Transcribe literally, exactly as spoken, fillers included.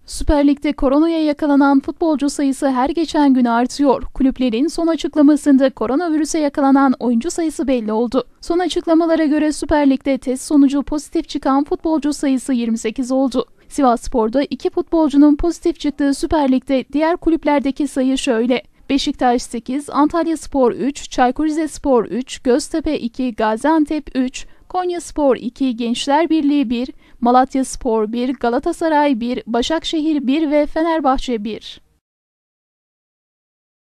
Süper Lig'de koronaya yakalanan futbolcu sayısı her geçen gün artıyor. Kulüplerin son açıklamasında koronavirüse yakalanan oyuncu sayısı belli oldu. Son açıklamalara göre Süper Lig'de test sonucu pozitif çıkan futbolcu sayısı yirmi sekiz oldu. Sivasspor'da iki futbolcunun pozitif çıktığı Süper Lig'de diğer kulüplerdeki sayı şöyle: Beşiktaş sekiz, Antalyaspor üç, Çaykur Rizespor üç, Göztepe iki, Gaziantep üç, Konyaspor iki, Gençlerbirliği bir, Malatyaspor bir, Galatasaray bir, Başakşehir bir ve Fenerbahçe bir.